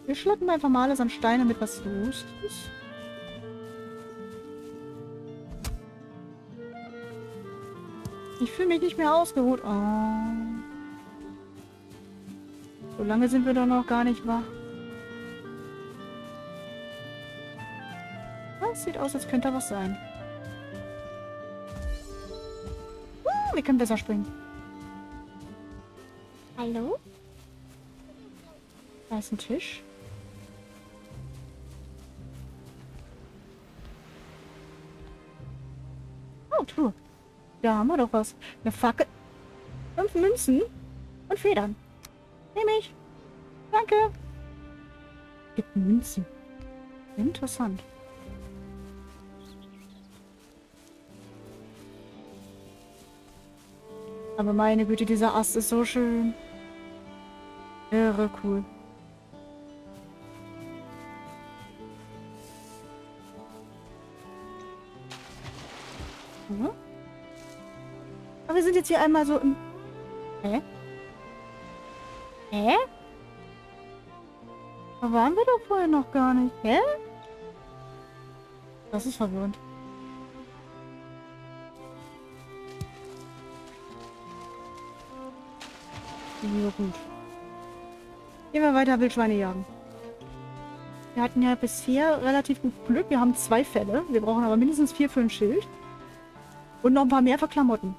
Wir schleppen einfach mal alles an Steine mit, was los ist. Ich fühle mich nicht mehr ausgeruht. Oh. So lange sind wir doch noch gar nicht wach. Das sieht aus, als könnte da was sein. Wir können besser springen. Hallo? Da ist ein Tisch. Oh, Truhe. Da haben wir doch was. Eine Fackel. 5 Münzen und Federn. Nehme ich. Danke. Gibt Münzen. Interessant. Aber meine Güte, dieser Ast ist so schön. Irre cool. Mhm. Aber wir sind jetzt hier einmal so im... Hä? Hä? Da waren wir doch vorher noch gar nicht. Hä? Das ist verwirrend. Ja, gut. Gehen wir weiter Wildschweine jagen. Wir hatten ja bisher relativ gut Glück. Wir haben 2 Fälle. Wir brauchen aber mindestens 4 für ein Schild. Und noch ein paar mehr für Klamotten.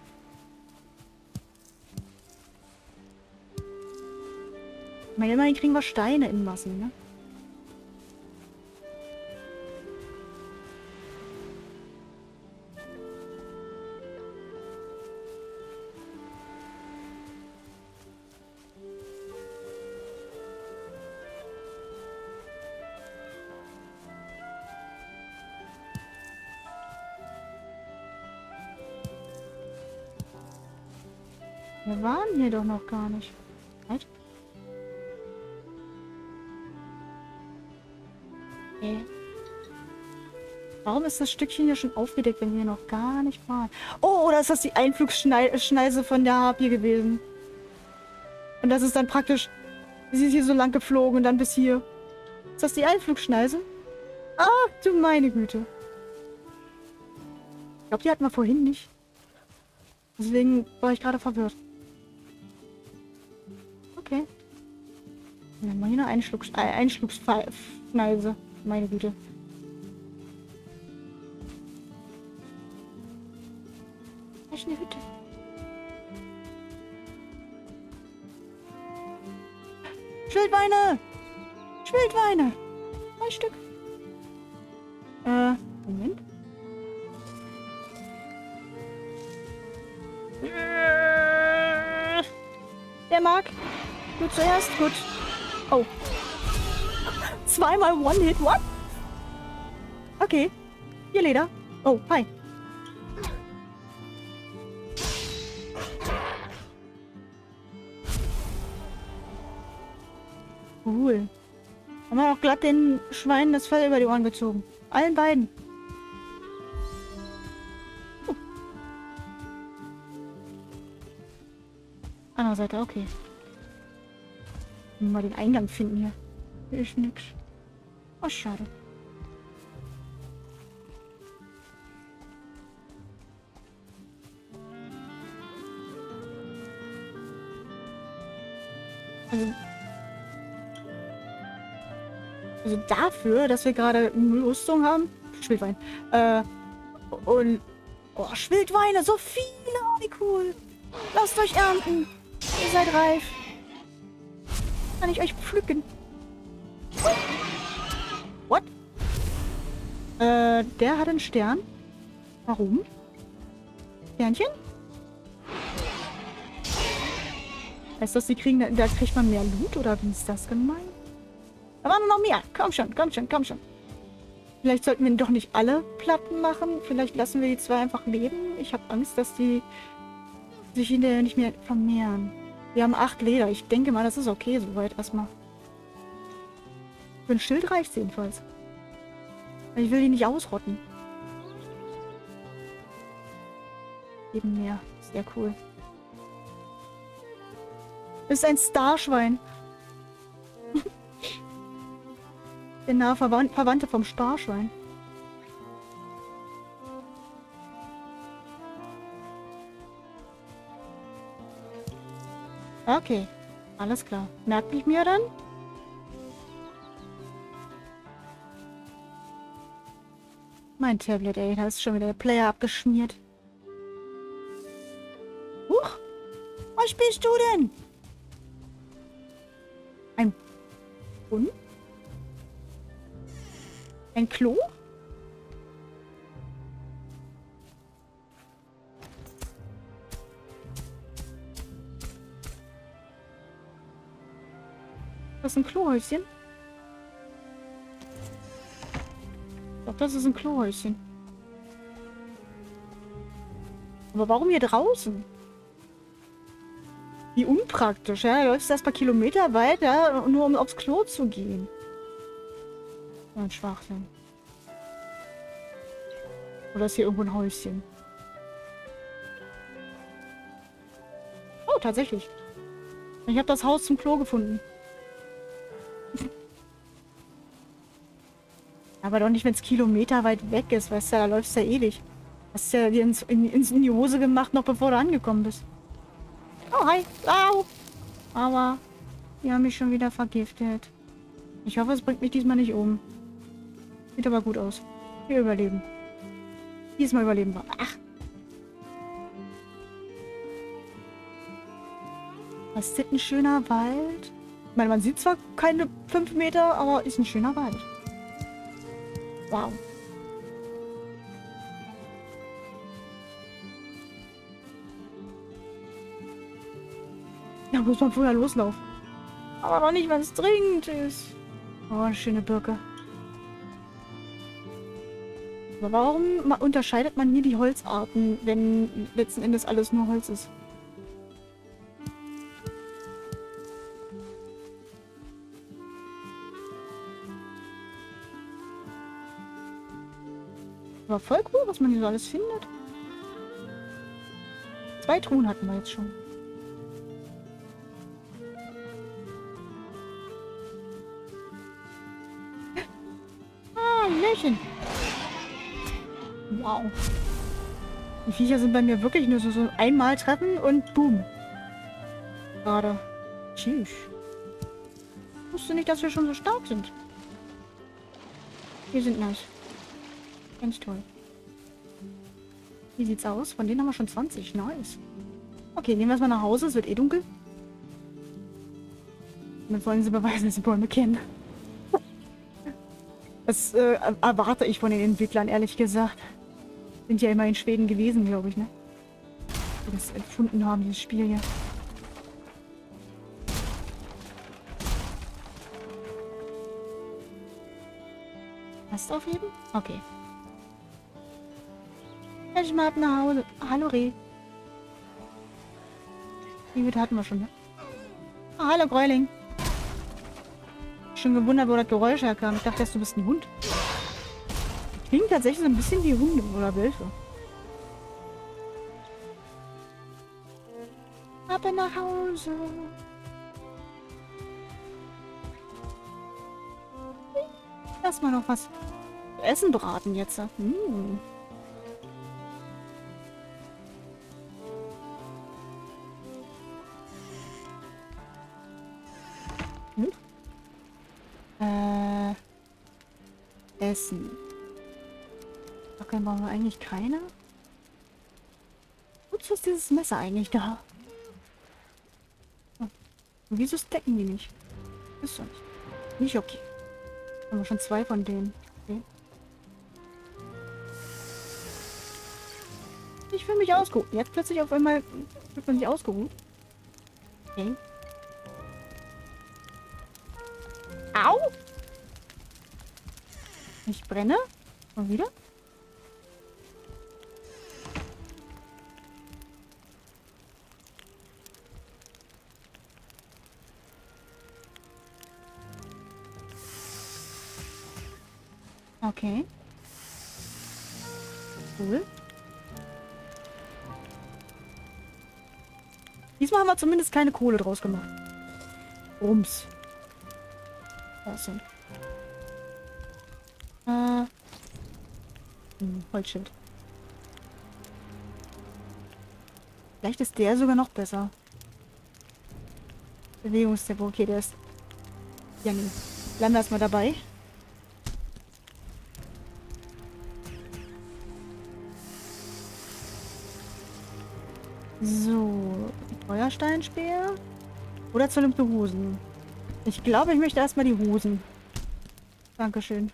Immerhin kriegen wir Steine in Massen, ne? Wir waren hier doch noch gar nicht. Halt. Okay. Warum ist das Stückchen hier schon aufgedeckt, wenn wir noch gar nicht waren? Oh, oder ist das die Einflugschneise von der Harpie gewesen? Und das ist dann praktisch... Sie ist hier so lang geflogen und dann bis hier. Ist das die Einflugschneise? Ah, du meine Güte. Ich glaube, die hatten wir vorhin nicht. Deswegen war ich gerade verwirrt. Okay. Dann haben wir hier eine Einschlucksschneise. Meine Güte. Da ist eine Hütte. Schildweine! Schildweine! 2 Stück. Moment. Der mag. Du zuerst. Gut. Oh. 2-mal One-Hit. What? Okay. 4 Leder. Oh, hi. Cool. Haben wir auch glatt den Schweinen das Fell über die Ohren gezogen. Allen beiden. Andere Seite, okay. Mal den Eingang finden hier. Hier ist nix. Oh, schade. Also dafür, dass wir gerade 0 Rüstung haben. Schwildwein. Und... Oh, Schwildweine, so viele. Oh, wie cool. Lasst euch ernten. Ihr seid reif. Kann ich euch pflücken. What? Der hat einen Stern. Warum? Sternchen? Heißt das, sie kriegen, da kriegt man mehr Loot oder wie ist das gemeint? Da waren noch mehr. Komm schon, komm schon, komm schon. Vielleicht sollten wir doch nicht alle Platten machen. Vielleicht lassen wir die 2 einfach leben. Ich habe Angst, dass die sich hinterher nicht mehr vermehren. Wir haben 8 Leder. Ich denke mal, das ist okay soweit erstmal. Für ein Schild reicht es jedenfalls. Ich will die nicht ausrotten. Eben mehr. Sehr cool. Das ist ein Starschwein. Der nahe Verwandte vom Sparschwein. Okay, alles klar. Merke ich mir dann? Mein Tablet, ey, da ist schon wieder der Player abgeschmiert. Huch! Was spielst du denn? Ein Hund? Ein Klo? Das ist ein Klohäuschen. Doch, das ist ein Klohäuschen. Aber warum hier draußen? Wie unpraktisch, ja? Du läufst erst paar Kilometer weiter, nur um aufs Klo zu gehen. So ein Schwachsinn. Oder ist hier irgendwo ein Häuschen? Oh, tatsächlich. Ich habe das Haus zum Klo gefunden. Aber doch nicht, wenn es Kilometer weit weg ist, weißt du, da läufst du ja ewig. Hast ja dir in die Hose gemacht, noch bevor du angekommen bist. Oh, hi. Au. Aber die haben mich schon wieder vergiftet. Ich hoffe, es bringt mich diesmal nicht um. Sieht aber gut aus. Wir überleben. Diesmal überleben wir. Ach. Was ist das, ein schöner Wald? Ich meine, man sieht zwar keine 5 Meter, aber ist ein schöner Wald. Wow. Da muss man vorher loslaufen. Aber noch nicht, wenn es dringend ist. Oh, eine schöne Birke. Aber warum unterscheidet man hier die Holzarten, wenn letzten Endes alles nur Holz ist? War voll cool, was man hier so alles findet. 2 Truhen hatten wir jetzt schon. Ah, Lächeln. Wow. Die Viecher sind bei mir wirklich nur so einmal treffen und boom. Gerade. Tschüss. Ich wusste nicht, dass wir schon so stark sind. Wir sind nice. Ganz toll. Wie sieht's aus? Von denen haben wir schon 20. Nice. Okay, nehmen wir erstmal nach Hause. Es wird eh dunkel. Damit wollen sie beweisen, dass sie Bäume kennen. Das erwarte ich von den Entwicklern, ehrlich gesagt. Sind ja immer in Schweden gewesen, glaube ich, ne? Die das erfunden haben, dieses Spiel hier. Hast du aufheben? Okay. Ich mal ab nach Hause. Hallo, Reh. Wie viel hatten wir schon, ne? Ah, hallo, Gräuling. Schon gewundert, wo das Geräusch herkam. Ich dachte, du bist ein Hund. Klingt tatsächlich so ein bisschen wie Hunde oder Wölfe. Ab nach Hause. Lass mal noch was Essen braten jetzt. Hm. Essen. Okay, brauchen wir eigentlich keine. Wozu ist dieses Messer eigentlich da? Oh. Und wieso stecken die nicht? Ist doch nicht. Nicht okay. Haben wir schon 2 von denen. Okay. Ich fühle mich ausgeruht. Jetzt plötzlich auf einmal fühlt man sich ausgeruht. Okay. Au! Ich brenne. Mal wieder. Okay. Cool. Diesmal haben wir zumindest keine Kohle draus gemacht. Rums. Awesome. Holzschild. Vielleicht ist der sogar noch besser. Bewegungstempo. Okay, der ist... Ja, nee. Bleiben wir erstmal dabei. So. Feuersteinspeer. Oder zerlümpte Hosen. Ich glaube, ich möchte erstmal die Hosen. Dankeschön.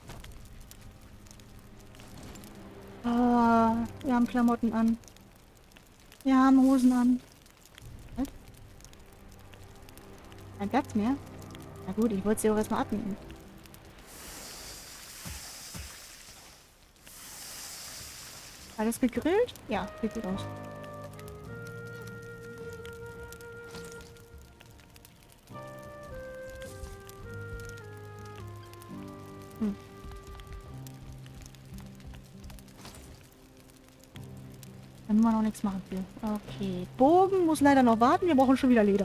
Ah, wir haben Klamotten an. Wir haben Hosen an. Halt. Kein Platz mehr. Na gut, ich wollte sie auch erstmal abnehmen. Alles gegrillt? Ja, sieht gut aus. Können wir noch nichts machen für. Okay. Bogen muss leider noch warten. Wir brauchen schon wieder Leder.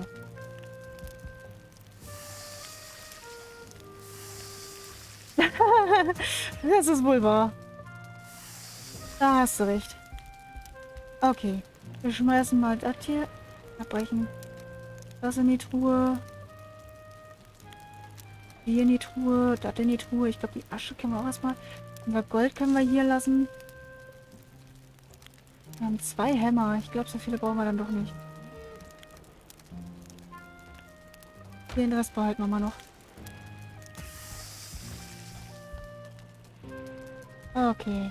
Das ist wohl wahr. Da hast du recht. Okay. Wir schmeißen mal das hier. Abbrechen. Das in die Truhe. Die in die Truhe. Das in die Truhe. Ich glaube, die Asche können wir auch erstmal. Und Gold können wir hier lassen. Wir haben 2 Hämmer. Ich glaube, so viele brauchen wir dann doch nicht. Den Rest behalten wir mal noch. Okay.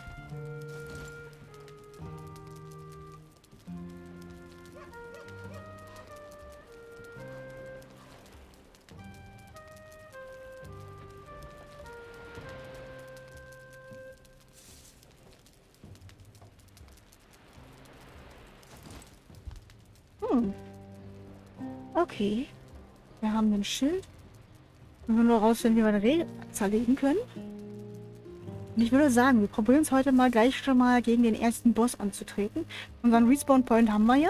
Okay. Wir haben ein Schild. Wir müssen nur rausfinden, wie wir den Reh zerlegen können. Und ich würde sagen, wir probieren es heute mal gleich schon mal gegen den ersten Boss anzutreten. Unseren Respawn-Point haben wir ja.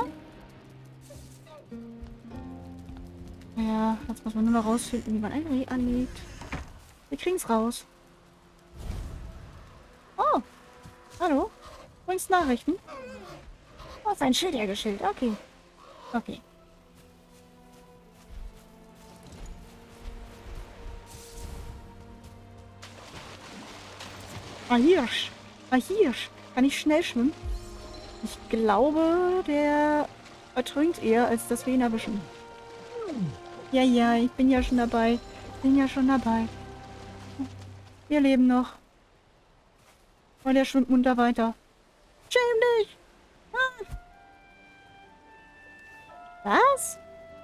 Ja, jetzt muss man nur noch rausfinden, wie man ein Reh anlegt. Wir kriegen es raus. Oh, hallo. Bringst Nachrichten? Oh, ist ein Schild hergestellt. Okay. Okay. Ah, Hirsch. Ah, Hirsch. Kann ich schnell schwimmen? Ich glaube, der ertrinkt eher, als dass wir ihn erwischen. Ja, ja, ich bin ja schon dabei. Bin ja schon dabei. Wir leben noch. Und er schwimmt munter weiter. Schäm dich! Ah. Was?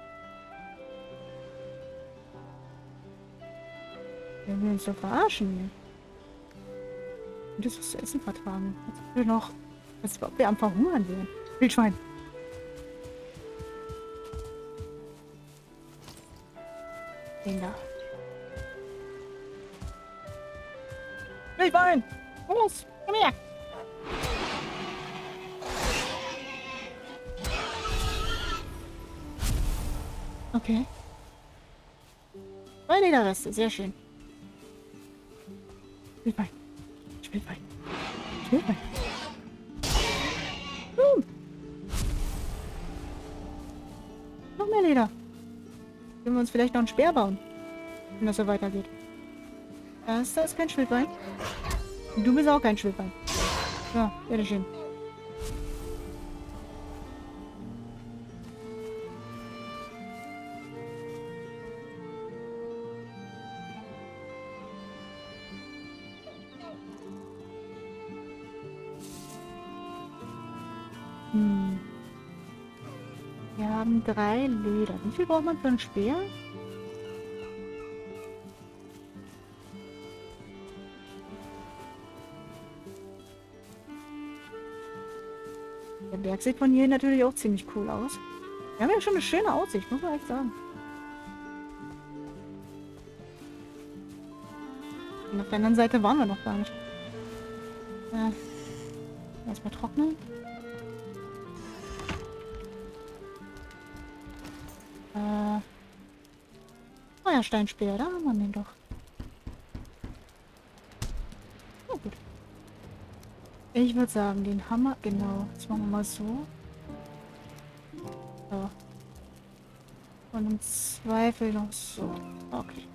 Wir will uns doch verarschen. Und das was zu essen vertragen. Als ob wir noch... Als ob wir am Verhungern wären. Wildschwein. Den da. Wildschwein! Los! Komm her! Okay. 2 Lederreste, sehr schön. Wildschwein. Wildschwein. Wildschwein. Noch mehr Leder. Können wir uns vielleicht noch einen Speer bauen, wenn das so weitergeht. Da ist kein Schwildbein. Und du bist auch kein Schwildbein. Ja, bitteschön. Wir haben 3 Leder. Wie viel braucht man für einen Speer? Der Berg sieht von hier natürlich auch ziemlich cool aus. Wir haben ja schon eine schöne Aussicht, muss man echt sagen. Und auf der anderen Seite waren wir noch gar nicht. Erstmal trocknen. Feuersteinspeer, da haben wir den doch. Ich würde sagen, den Hammer... Genau. Jetzt machen wir mal so. So. Und im Zweifel noch so. Okay.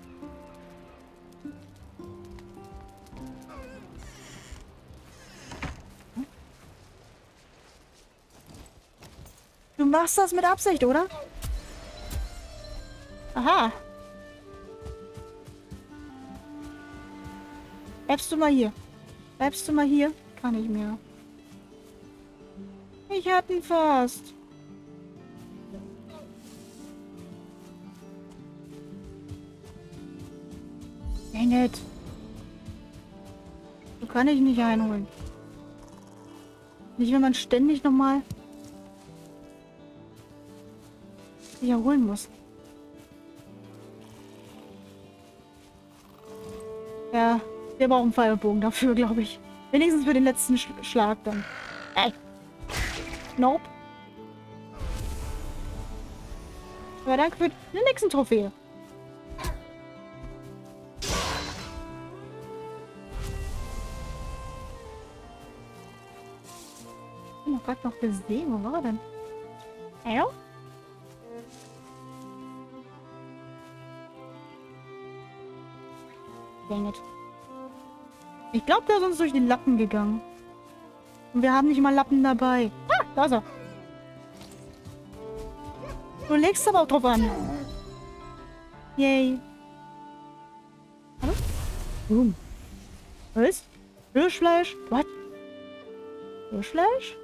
Du machst das mit Absicht, oder? Aha. Bleibst du mal hier. Bleibst du mal hier? Kann ich mehr. Ich hatte ihn fast. Dang it. So kann ich nicht einholen. Nicht, wenn man ständig nochmal sich erholen muss. Ja, wir brauchen einen Feuerbogen dafür, glaube ich. Wenigstens für den letzten Schlag dann. Ey. Nope. Aber danke für die nächsten Trophäe. Ich hab ihn gerade noch gesehen. Wo war er denn? Hallo? Dang it. Ich glaube, der ist uns durch den Lappen gegangen. Und wir haben nicht mal Lappen dabei. Ah, da ist er. Du legst aber auch drauf an. Yay. Hallo? Boom. Was? Hirschfleisch? What? Hirschfleisch?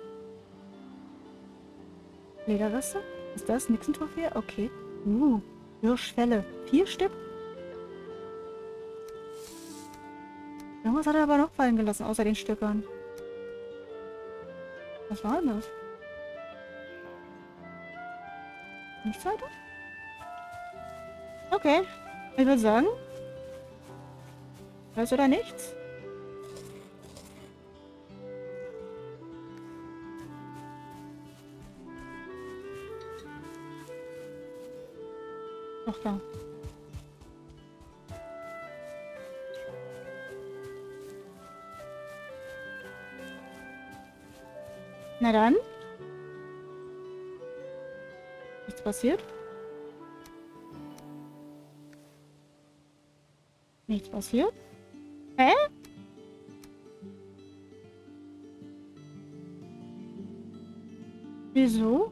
Lederreste? Ist das Nixon-Trophäe? Okay. Hirschfelle. 4 Stück? Irgendwas hat er aber noch fallen gelassen, außer den Stückern. Was war denn das? Nichts weiter? Okay. Ich würde sagen... Alles oder nichts? Doch da. Na dann. Nichts passiert. Nichts passiert. Hä? Wieso?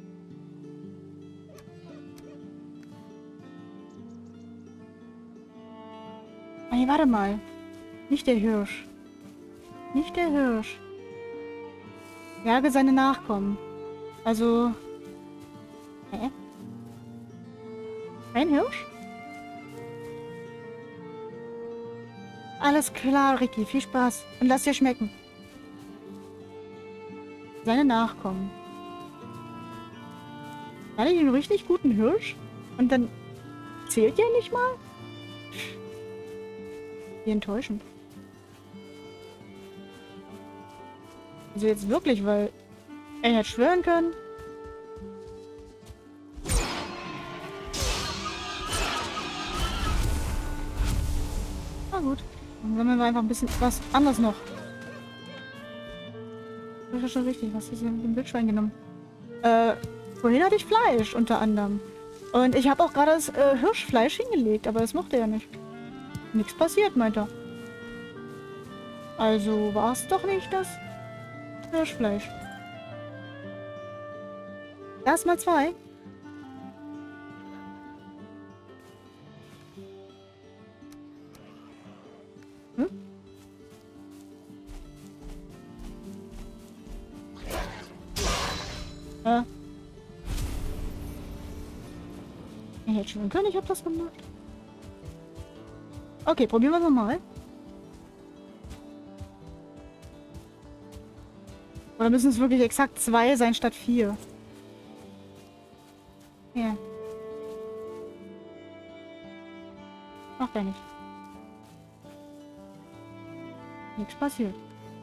Nee, warte mal. Nicht der Hirsch. Nicht der Hirsch. Jage seine Nachkommen. Also... Hä? Ein Hirsch? Alles klar, Ricky. Viel Spaß. Und lass dir schmecken. Seine Nachkommen. Hatte ich einen richtig guten Hirsch? Und dann zählt der nicht mal? Wie enttäuschend. Also jetzt wirklich, weil er hätte schwören können. Na gut. Dann sammeln wir einfach ein bisschen was anderes noch. Das ist ja schon richtig. Was ist denn mit dem Wildschwein genommen? Vorhin hatte ich Fleisch unter anderem. Und ich habe auch gerade das Hirschfleisch hingelegt, aber das mochte er nicht. Nichts passiert, meint er. Also war es doch nicht das Hirschfleisch. Das mal 2. Hm? Ich hätte schon können, ich habe das gemacht. Okay, probieren wir es nochmal. Oder müssen es wirklich exakt 2 sein statt 4? Ja. Macht er nicht. Nichts passiert.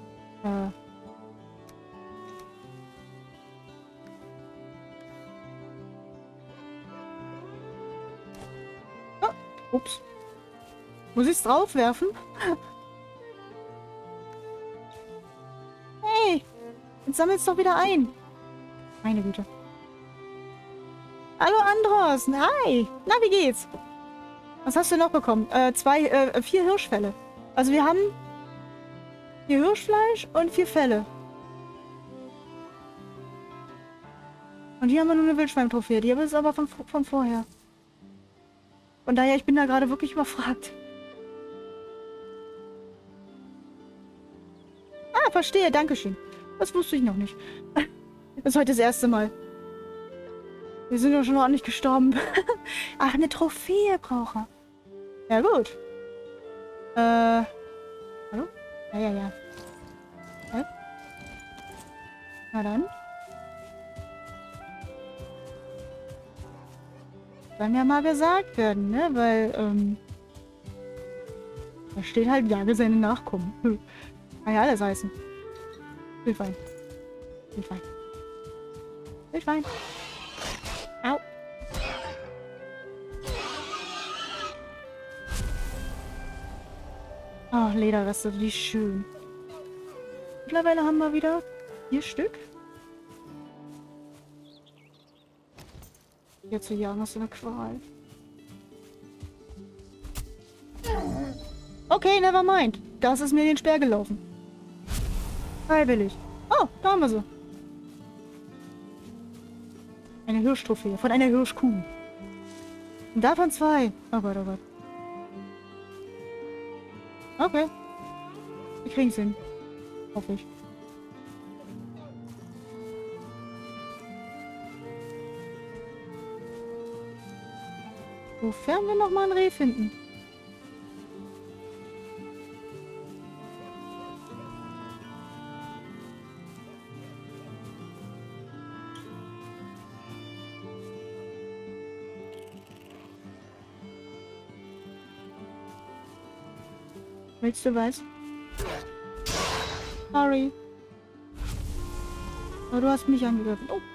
Oh, ups. Muss ich es drauf werfen? Jetzt sammelt's doch wieder ein. Meine Güte. Hallo Andros. Hi. Na, wie geht's? Was hast du noch bekommen? 4 Hirschfelle. Also wir haben 4 Hirschfleisch und 4 Felle. Und hier haben wir nur eine Wildschwein-Trophäe. Die ist aber von vorher. Von daher, ich bin da gerade wirklich überfragt. Ah, verstehe. Dankeschön. Das wusste ich noch nicht. Das ist heute das erste Mal. Wir sind ja schon ordentlich gestorben. Ach, eine Trophäe brauche er. Ja, gut. Hallo? Ja. Na dann. Soll mir mal gesagt werden, ne? Weil, da steht halt, jage seine Nachkommen. Kann ja alles heißen. Wildschwein. Au. Oh, Lederreste, wie schön. Mittlerweile haben wir wieder 4 Stück. Hier zu jagen ist so eine Qual. Okay, never mind. Das ist mir den Speer gelaufen. Freiwillig. Oh, da haben wir sie. Eine Hirschtrophäe von einer Hirschkuh. Und davon 2. Oh Gott, oh Gott. Okay. Wir kriegen es hin. Hoffe ich. Wofern wir noch mal ein Reh finden. Willst du was? Sorry. Aber du hast mich angegriffen. Oh.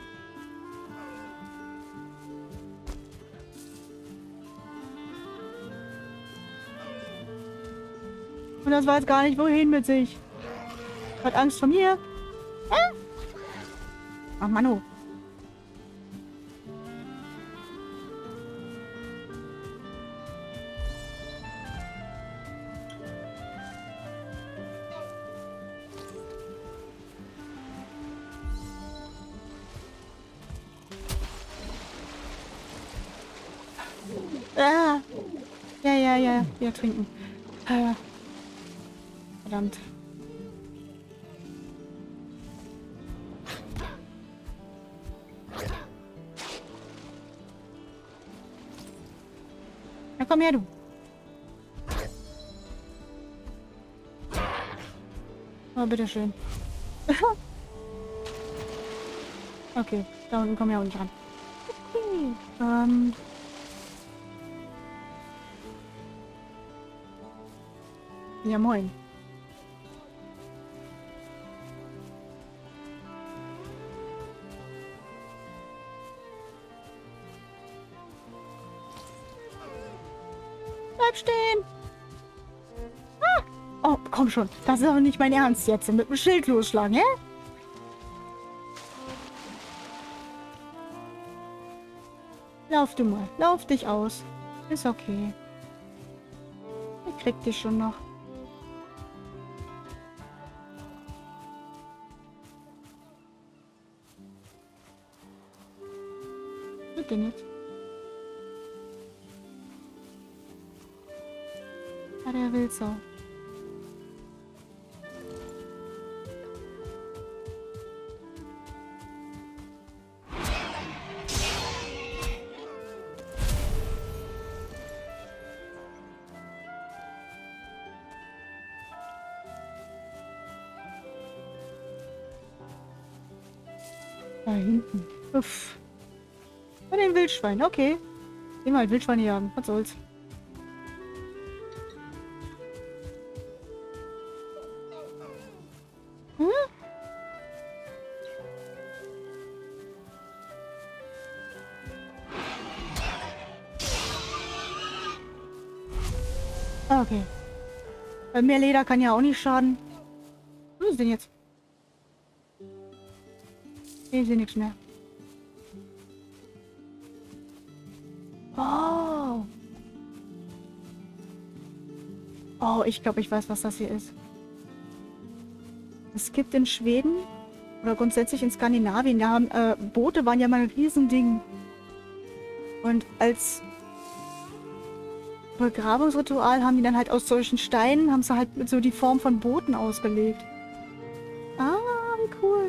Und das weiß gar nicht, wohin mit sich. Hat Angst vor mir. Ach, Mann. Ah. Ja. Wir trinken. Verdammt. Na komm her, du. Oh, bitteschön. Okay, da unten kommen wir auch nicht ran. Okay, ja, moin. Bleib stehen! Ah! Oh, komm schon. Das ist aber nicht mein Ernst jetzt. Mit dem Schild losschlagen, hä? Lauf du mal. Lauf dich aus. Ist okay. Ich krieg dich schon noch. Bitte nicht. Ah, der will so. Da hinten. Uff. Bei den Wildschweinen, okay. Gehen wir halt Wildschweine jagen. Was soll's. Hm? Okay. Mehr Leder kann ja auch nicht schaden. Was ist denn jetzt? Ich sehe nichts mehr. Oh. Oh, ich glaube, ich weiß, was das hier ist. Es gibt in Schweden oder grundsätzlich in Skandinavien, da haben Boote waren ja mal ein Riesending. Und als Begrabungsritual haben die dann halt aus solchen Steinen, haben sie halt so die Form von Booten ausgelegt. Ah, wie cool.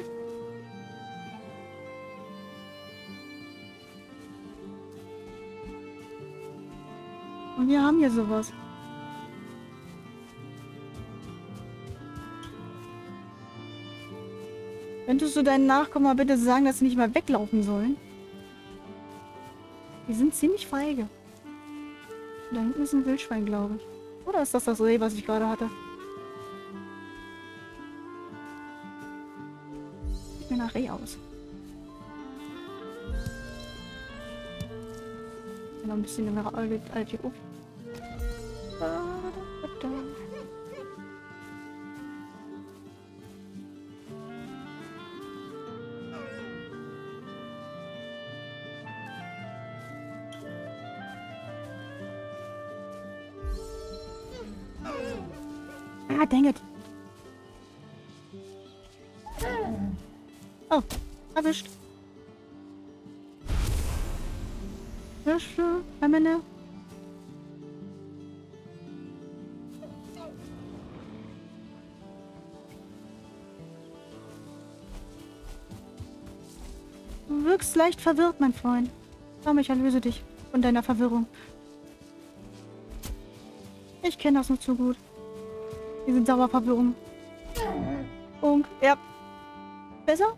Und wir haben hier sowas. Könntest du deinen Nachkommen mal bitte sagen, dass sie nicht mal weglaufen sollen? Die sind ziemlich feige. Da hinten ist ein Wildschwein, glaube ich. Oder ist das das Reh, was ich gerade hatte? Sieht mir nach Reh aus. Noch ein bisschen in der alte Uff. Ah, dang it. Oh, erwischt. Hirsche, Hämmene. Du wirkst leicht verwirrt, mein Freund. Komm, ich erlöse dich von deiner Verwirrung. Ich kenne das nur zu gut. Diese Dauerverwirrung. Und, ja. Besser?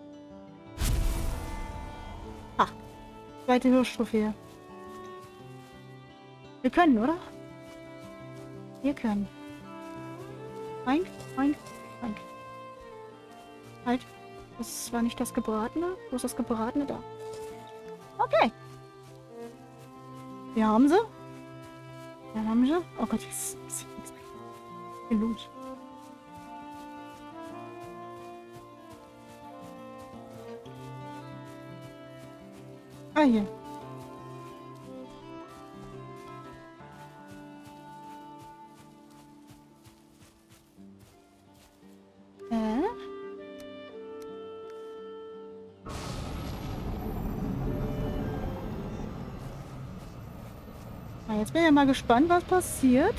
Ah. Zweite Hirschtrophäe. Wir können, oder? Wir können. Oink, oink, oink. Halt. Das war nicht das Gebratene. Wo ist das Gebratene? Da. Okay. Wir haben sie. Wir haben sie. Oh Gott, das ist gelohnt. Ah, hier. Na, jetzt bin ich ja mal gespannt, was passiert.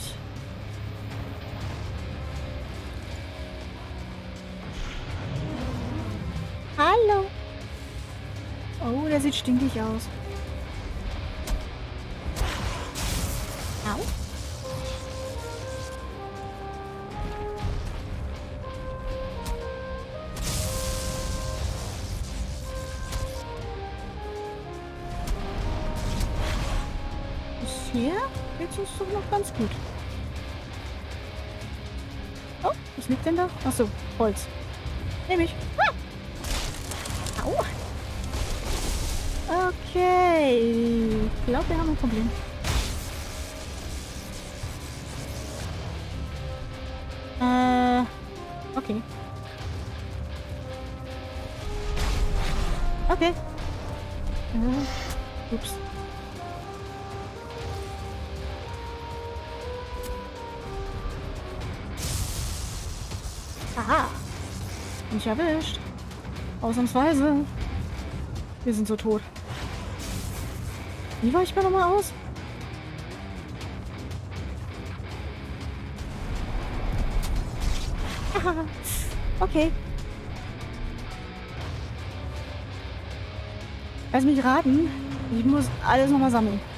Hallo. Oh, der sieht stinkig aus. Au. Bisher geht's uns doch noch ganz gut. Oh, was liegt denn da? Achso, Holz. Nehme ich. Ah! Au. Okay. Ich glaube, wir haben ein Problem. Okay. Okay. Ups. Aha. Nicht erwischt. Ausnahmsweise. Wir sind so tot. Wie war ich mir nochmal aus? Okay. Lass mich raten. Ich muss alles nochmal sammeln.